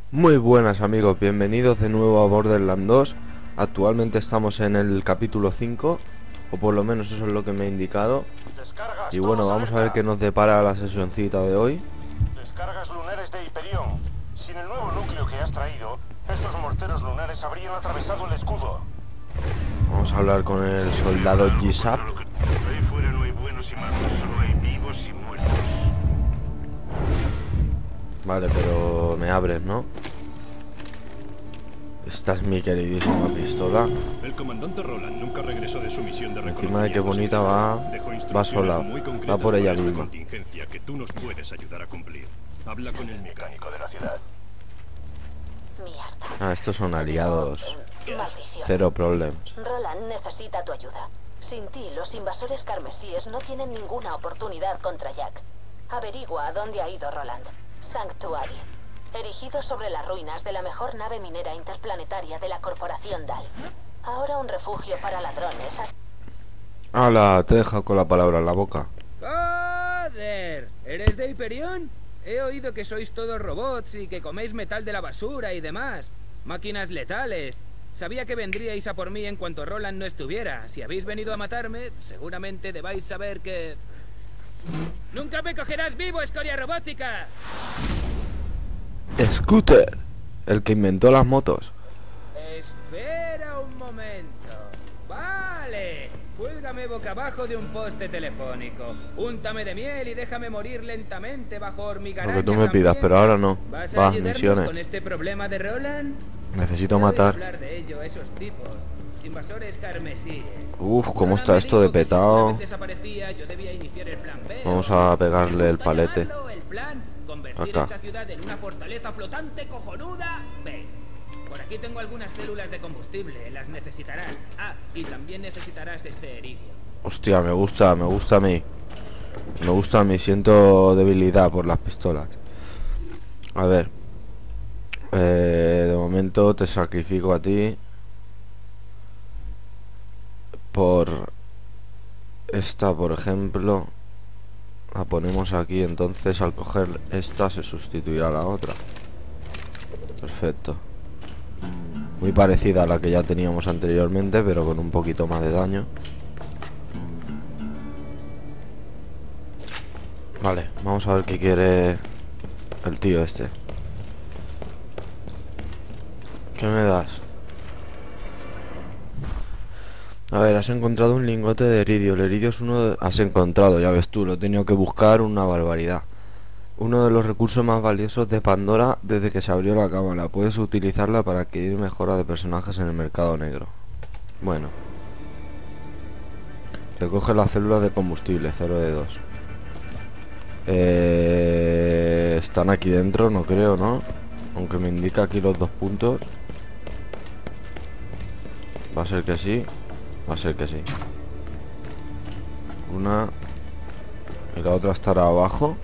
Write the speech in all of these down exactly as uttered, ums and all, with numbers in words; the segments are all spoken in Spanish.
Muy buenas amigos, bienvenidos de nuevo a Borderlands dos. Actualmente estamos en el capítulo cinco, o por lo menos eso es lo que me ha indicado. Descargas Y bueno, todos vamos a ver alerta. qué nos depara la sesioncita de hoy. Descargas lunares de Hyperion. Sin el nuevo núcleo que has traído, esos morteros lunares habrían atravesado el escudo. Vamos a hablar con el soldado G-Sap. Ahí fuera no hay buenos y malos, solo hay vivos y muertos. Vale, pero me abres, ¿no? Esta es mi queridísima pistola. El comandante Roland nunca regresó de su misión de Encima de qué reconocimiento bonita secreto. va, Dejó va instrucciones sola, muy va concretas por ella para esta misma. contingencia que tú nos puedes ayudar a cumplir. Habla con el mecánico. Mecánico de la ciudad. Mierda. Ah, estos son aliados. Eh, maldición. Cero problems. Roland necesita tu ayuda. Sin ti, los invasores carmesíes no tienen ninguna oportunidad contra Jack. Averigua a dónde ha ido Roland. Sanctuary. Erigido sobre las ruinas de la mejor nave minera interplanetaria de la corporación D A L. Ahora un refugio para ladrones. As- Hala, te he dejado con la palabra en la boca. ¡Joder! ¿Eres de Hyperion? He oído que sois todos robots y que coméis metal de la basura y demás. Máquinas letales. Sabía que vendríais a por mí en cuanto Roland no estuviera. Si habéis venido a matarme, seguramente debáis saber que... ¡Nunca me cogerás vivo, escoria robótica! Scooter, el que inventó las motos. Espera un momento. Vale. Cuélgame boca abajo de un poste telefónico. Úntame de miel y déjame morir lentamente bajo hormigarañas. Lo que tú me pidas, pero ahora no. ¿Vas a Va, ayudarnos misiones. con este problema de Roland? Necesito Ya oí matar. hablar de ello, esos tipos. Los invasores carmesíes. Uf, cómo Roland está me esto de dijo que si una petado. vez desaparecía, yo debía iniciar el plan B. Vamos o- a pegarle ¿Me el gusta palete. llamarlo el plan? Convertir Acá. esta ciudad en una fortaleza flotante cojonuda. B. Por aquí tengo algunas células de combustible, las necesitarás. Ah, y también necesitarás este eridio. Hostia, me gusta, me gusta a mí. Me gusta a mí, siento debilidad por las pistolas. A ver. Eh, de momento te sacrifico a ti. Por esta, por ejemplo. La ponemos aquí, entonces al coger esta se sustituirá la otra. Perfecto. Muy parecida a la que ya teníamos anteriormente, pero con un poquito más de daño. Vale, vamos a ver qué quiere el tío este. ¿Qué me das? A ver, has encontrado un lingote de eridio. El eridio es uno de... Has encontrado, ya ves tú, lo he tenido que buscar, una barbaridad. Uno de los recursos más valiosos de Pandora desde que se abrió la cámara. Puedes utilizarla para adquirir mejora de personajes en el mercado negro. Bueno. Recoge las células de combustible, cero de dos. Eh, están aquí dentro, no creo, ¿no? Aunque me indica aquí los dos puntos. Va a ser que sí. Va a ser que sí. Una. Y la otra estará abajo.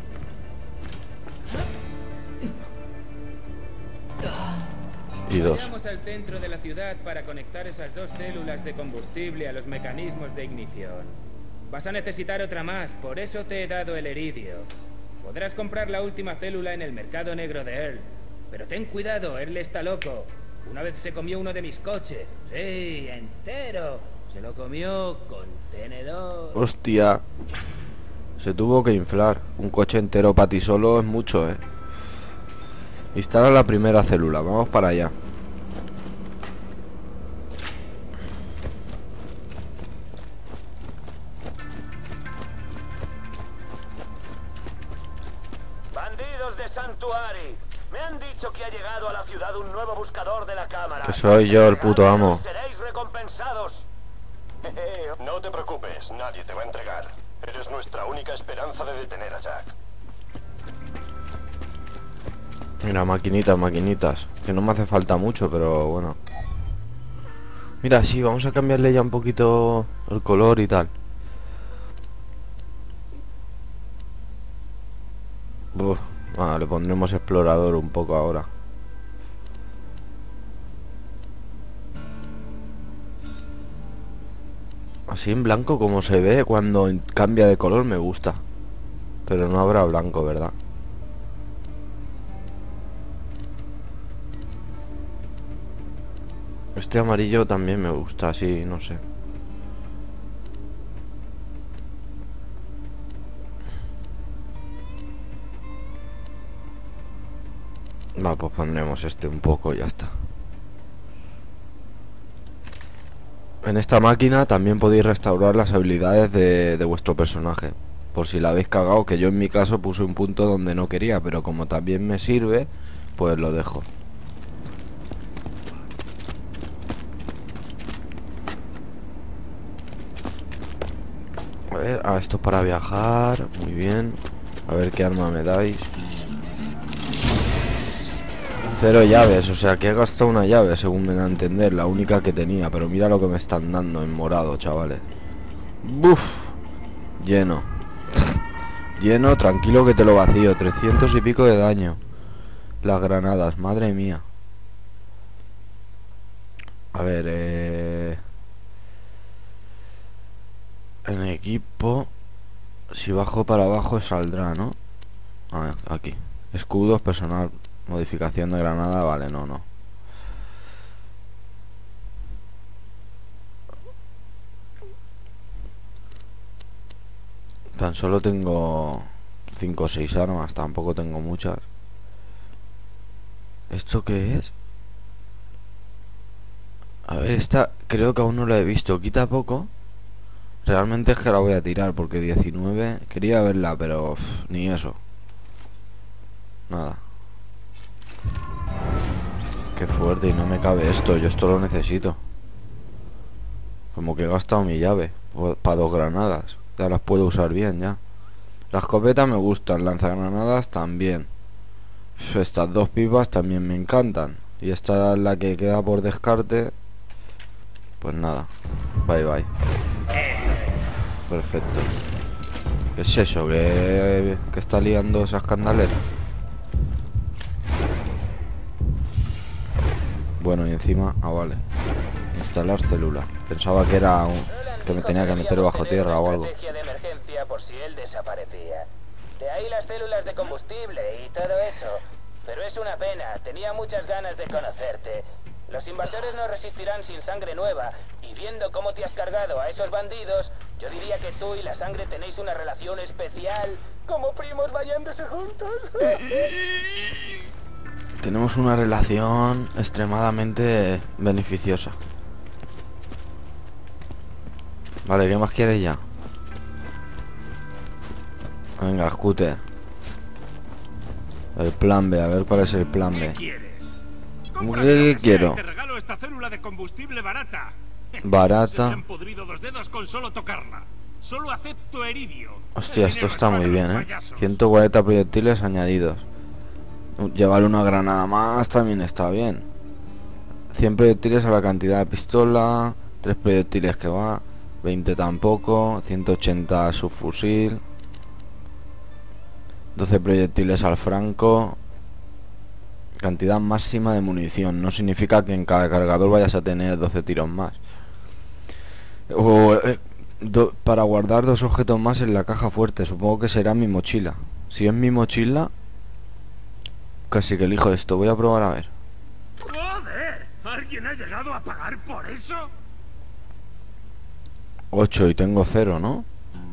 Y dos. Vayamos al centro de la ciudad para conectar esas dos células de combustible a los mecanismos de ignición. Vas a necesitar otra más, por eso te he dado el eridio. Podrás comprar la última célula en el mercado negro de Earl. Pero ten cuidado, Earl está loco. Una vez se comió uno de mis coches. Sí, entero. Se lo comió con tenedor. Hostia. Se tuvo que inflar. Un coche entero para ti solo es mucho, eh. Instala la primera célula, vamos para allá. Bandidos de Sanctuary. Me han dicho que ha llegado a la ciudad un nuevo buscador de la cámara. Que soy yo el puto amo. Y seréis recompensados. No te preocupes, nadie te va a entregar. Eres nuestra única esperanza de detener a Jack. Mira, maquinitas, maquinitas. Que no me hace falta mucho, pero bueno. Mira, sí, vamos a cambiarle ya un poquito el color y tal. Uf, ah, le pondremos explorador un poco ahora. Así en blanco como se ve cuando cambia de color me gusta. Pero no habrá blanco, ¿verdad? Este amarillo también me gusta, sí, no sé. Va, pues pondremos este un poco y ya está. En esta máquina también podéis restaurar las habilidades de, de vuestro personaje. Por si la habéis cagado, que yo en mi caso puse un punto donde no quería, pero como también me sirve, pues lo dejo. A ver, ah, esto es para viajar, muy bien. A ver qué arma me dais. Cero llaves, o sea que he gastado una llave, según me da a entender, la única que tenía. Pero mira lo que me están dando en morado, chavales. Buf, lleno. Lleno, tranquilo que te lo vacío. Trescientos y pico de daño. Las granadas, madre mía. A ver, eh... en equipo, si bajo para abajo saldrá, ¿no? Ah, aquí. Escudos, personal, modificación de granada, vale, no, no. Tan solo tengo cinco o seis armas, tampoco tengo muchas. ¿Esto qué es? A ver, esta creo que aún no la he visto. Quita poco. Realmente es que la voy a tirar porque diecinueve... Quería verla, pero uff, ni eso. Nada. Qué fuerte, y no me cabe esto. Yo esto lo necesito. Como que he gastado mi llave para dos granadas. Ya las puedo usar bien ya. La escopeta me gustan, lanzagranadas también. Estas dos pipas también me encantan. Y esta es la que queda por descarte. Pues nada. Bye bye. Perfecto. ¿Qué es eso? ¿Qué, qué está liando esas candeleras? Bueno, y encima... Ah, vale. Instalar célula. Pensaba que era un... que me tenía que meter bajo tierra o algo. De emergencia por si él desaparecía. De ahí las células de combustible y todo eso. Pero es una pena, tenía muchas ganas de conocerte. Los invasores no resistirán sin sangre nueva. Y viendo cómo te has cargado a esos bandidos, yo diría que tú y la sangre tenéis una relación especial. Como primos bañándose juntos. Tenemos una relación extremadamente beneficiosa. Vale, ¿qué más quieres ya? Venga, scooter. El plan B, a ver cuál es el plan B. ¿Qué quieres? ¿Cómo Cómprame que lo qué que quiero? sea y te regalo esta célula de combustible barata. Se me Barata. han podrido los dedos con solo tocarla. Solo acepto eridio. Hostia, El esto dinero está es muy para bien, los eh. payasos. ciento cuarenta proyectiles añadidos. Llevar una granada más también está bien. cien proyectiles a la cantidad de pistola. tres proyectiles que va. veinte tampoco. ciento ochenta a su fusil. doce proyectiles al franco. Cantidad máxima de munición. No significa que en cada cargador vayas a tener doce tiros más. O eh, do, para guardar dos objetos más en la caja fuerte. Supongo que será mi mochila. Si es mi mochila, casi que elijo esto. Voy a probar a ver. ¡Joder! ¿Alguien ha llegado a pagar por eso? ocho y tengo cero, ¿no?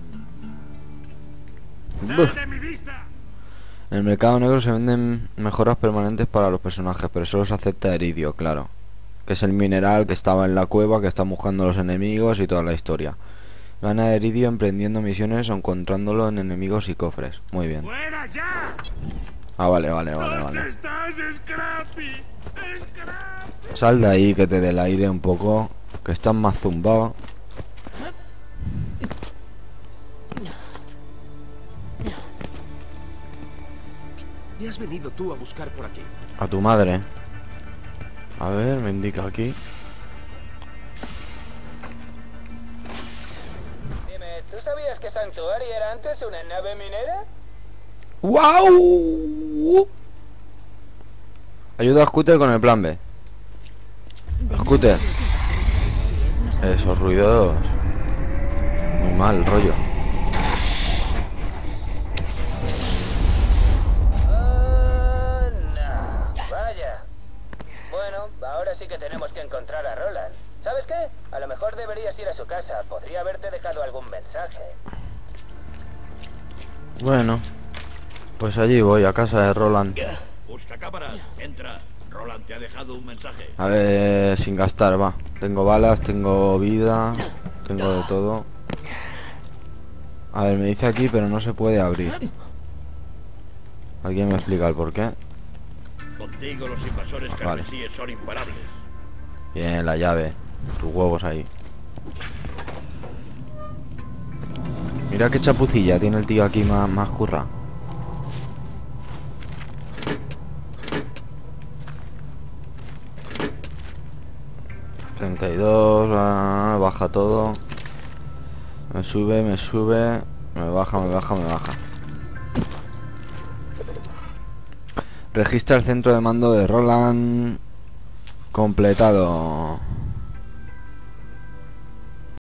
¡Sal de mi vista! En el mercado negro se venden mejoras permanentes para los personajes, pero solo se acepta eridio, claro. Que es el mineral que estaba en la cueva, que está buscando a los enemigos y toda la historia. Gana eridio emprendiendo misiones o encontrándolo en enemigos y cofres. Muy bien. ¡Fuera ya! Ah, vale, vale, vale, ¿Dónde vale. estás, Scrappy? ¡Scrappy! Sal de ahí, que te dé el aire un poco. Que estás más zumbado. ¿Qué has venido tú a buscar por aquí? A tu madre. A ver, me indica aquí. Dime, ¿tú sabías que Sanctuary era antes una nave minera? ¡Wow! Ayuda a Scooter con el plan B. Scooter. Esos ruidos. Muy mal, rollo. Oh, no. Vaya. Bueno, ahora sí que tenemos que encontrar a Roland. ¿Sabes qué? A lo mejor deberías ir a su casa. Podría haberte dejado algún mensaje. Bueno, pues allí voy, a casa de Roland. Busca cámaras. Entra. Roland te ha dejado un mensaje. A ver, sin gastar, va. Tengo balas, tengo vida, tengo de todo. A ver, me dice aquí, pero no se puede abrir. ¿Alguien me explica el por qué? Contigo los invasores Vale. carmesíes son imparables. Bien, la llave. Tus huevos ahí. Mira qué chapucilla tiene el tío aquí más, más curra. treinta y dos, ah, baja todo. Me sube, me sube. Me baja, me baja, me baja. Registra el centro de mando de Roland. Completado.